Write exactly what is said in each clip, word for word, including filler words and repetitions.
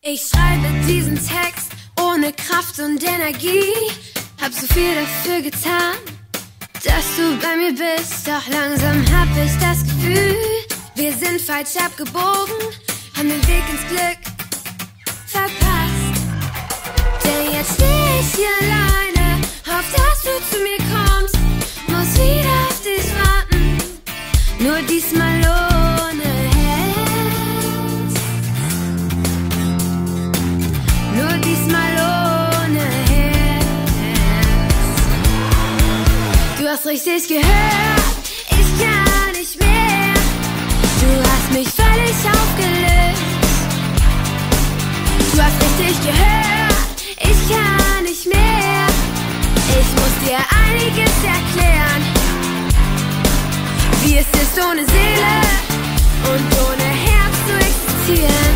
Ich schreibe diesen Text ohne Kraft und Energie. Hab so viel dafür getan, dass du bei mir bist. Doch langsam hab ich das Gefühl, wir sind falsch abgebogen, haben den Weg ins Glück verpasst. Denn jetzt steh ich hier alleine, hoff, dass du zu mir kommst, muss wieder auf dich warten, nur diesmal ohne Herz. Nur diesmal ohne Herz. Du hast richtig gehört, ich kann nicht mehr. Du hast mich völlig aufgelöst. Du hast richtig gehört, ich kann nicht mehr. Ich muss dir einiges erklären, wie es ist ohne Seele und ohne Herz zu existieren.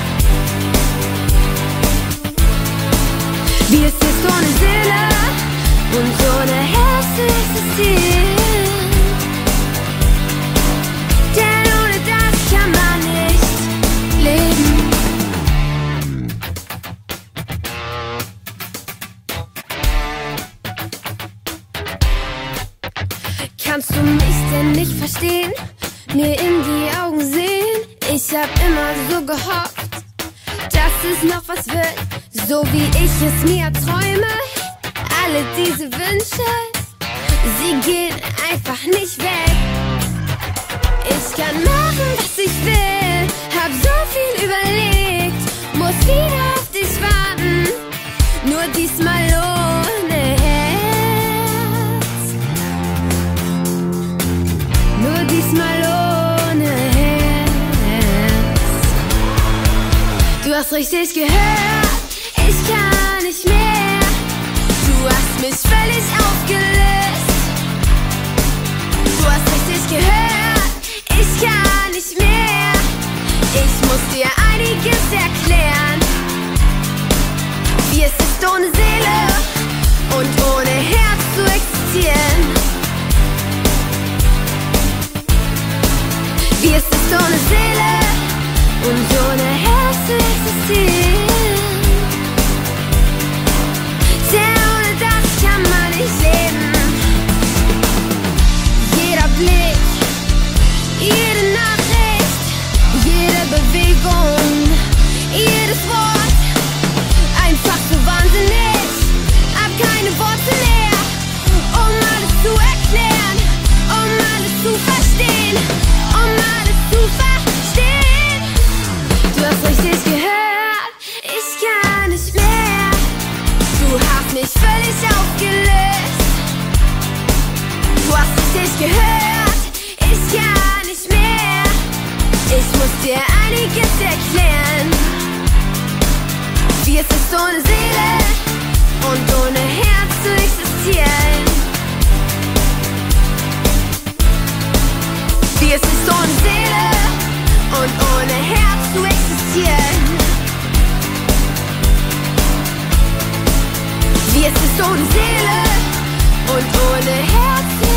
Wie es ist ohne Seele und ohne Herz zu existieren. Denn ohne das kann man nicht leben. Kannst du mich denn nicht verstehen, mir in die Augen sehen? Ich hab immer so gehofft, dass es noch was wird, so wie ich es mir träume. Alle diese Wünsche, sie gehen einfach nicht weg. Ich kann machen, was ich will, hab so viel überlegt, muss wieder auf dich warten, nur diesmal ohne Herz. Nur diesmal ohne Herz. Du hast richtig gehört, ich kann nicht mehr. Du hast mich völlig aufgelöst. Du hast richtig gehört, ich kann nicht mehr. Ich muss dir einiges erklären, wie es ist ohne Seele und ohne Herz zu existieren. Wie es ist ohne Seele und ohne Herz zu existieren. Denn ohne das kann man nicht leben. Jeder Blick, jede Nachricht, jede Bewegung, jedes Wort, einfach so wahnsinnig. Hab keine Worte mehr, um alles zu erklären, um alles zu verstehen, um alles zu verstehen. Du hast richtig gehört, ich kann nicht mehr. Du hast mich völlig aufgelöst. Du hast richtig gehört, ich kann nicht mehr. Ich muss dir einiges erklären, wie es ist ohne Seele und ohne Herz zu existieren. Wie es ist ohne Seele und ohne Herz zu existieren. Wie es ist ohne Seele und ohne Herz zu existieren.